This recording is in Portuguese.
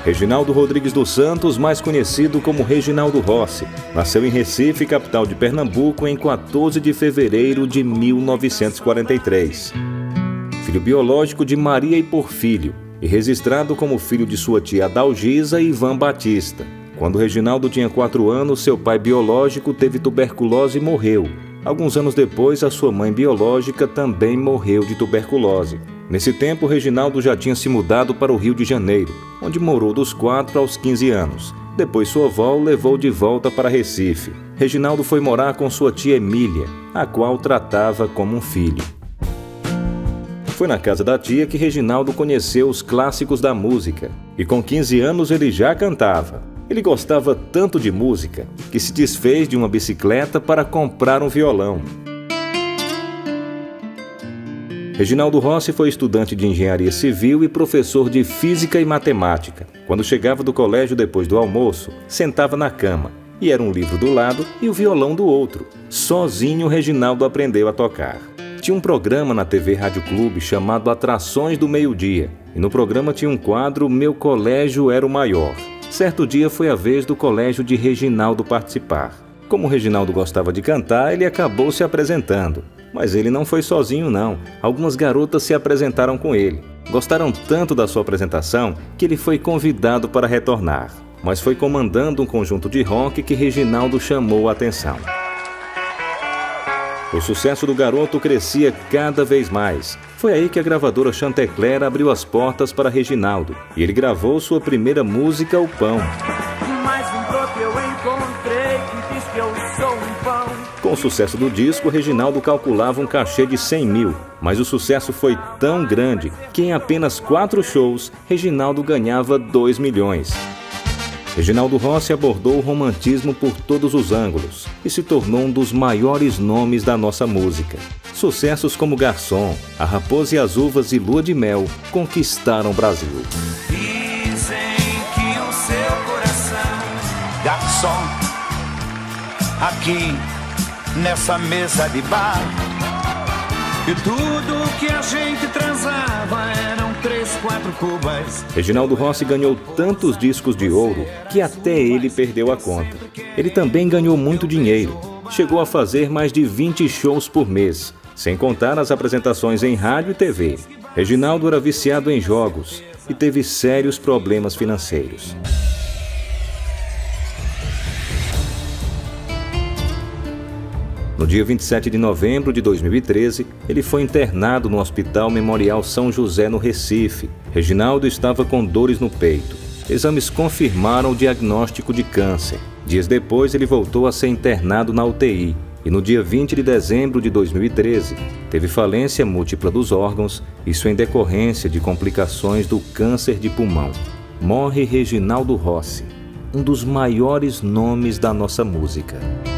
Reginaldo Rodrigues dos Santos, mais conhecido como Reginaldo Rossi, nasceu em Recife, capital de Pernambuco, em 14 de fevereiro de 1943. Filho biológico de Maria e Porfírio, e registrado como filho de sua tia Adalgisa e Ivan Batista. Quando Reginaldo tinha 4 anos, seu pai biológico teve tuberculose e morreu. Alguns anos depois, a sua mãe biológica também morreu de tuberculose. Nesse tempo, Reginaldo já tinha se mudado para o Rio de Janeiro, onde morou dos 4 aos 15 anos. Depois sua avó o levou de volta para Recife. Reginaldo foi morar com sua tia Emília, a qual tratava como um filho. Foi na casa da tia que Reginaldo conheceu os clássicos da música, e com 15 anos ele já cantava. Ele gostava tanto de música que se desfez de uma bicicleta para comprar um violão. Reginaldo Rossi foi estudante de engenharia civil e professor de física e matemática. Quando chegava do colégio depois do almoço, sentava na cama, e era um livro do lado e o violão do outro. Sozinho, Reginaldo aprendeu a tocar. Tinha um programa na TV Rádio Clube chamado Atrações do Meio-Dia, e no programa tinha um quadro Meu Colégio Era o Maior. Certo dia foi a vez do colégio de Reginaldo participar. Como Reginaldo gostava de cantar, ele acabou se apresentando. Mas ele não foi sozinho não, algumas garotas se apresentaram com ele. Gostaram tanto da sua apresentação que ele foi convidado para retornar. Mas foi comandando um conjunto de rock que Reginaldo chamou a atenção. O sucesso do garoto crescia cada vez mais. Foi aí que a gravadora Chantecler abriu as portas para Reginaldo, e ele gravou sua primeira música, O Pão. Com o sucesso do disco, Reginaldo calculava um cachê de 100 mil, mas o sucesso foi tão grande que em apenas 4 shows, Reginaldo ganhava 2 milhões. Reginaldo Rossi abordou o romantismo por todos os ângulos e se tornou um dos maiores nomes da nossa música. Sucessos como Garçom, A Raposa e as Uvas e Lua de Mel conquistaram o Brasil. Dizem que o seu coração, garçom, aqui nessa mesa de bar, e tudo que a gente transava eram 3, 4 cubas. Reginaldo Rossi ganhou tantos discos de ouro que até ele perdeu a conta. Ele também ganhou muito dinheiro. Chegou a fazer mais de 20 shows por mês, sem contar as apresentações em rádio e TV. Reginaldo era viciado em jogos e teve sérios problemas financeiros. No dia 27 de novembro de 2013, ele foi internado no Hospital Memorial São José, no Recife. Reginaldo estava com dores no peito. Exames confirmaram o diagnóstico de câncer. Dias depois, ele voltou a ser internado na UTI. E no dia 20 de dezembro de 2013, teve falência múltipla dos órgãos, isso em decorrência de complicações do câncer de pulmão. Morre Reginaldo Rossi, um dos maiores nomes da nossa música.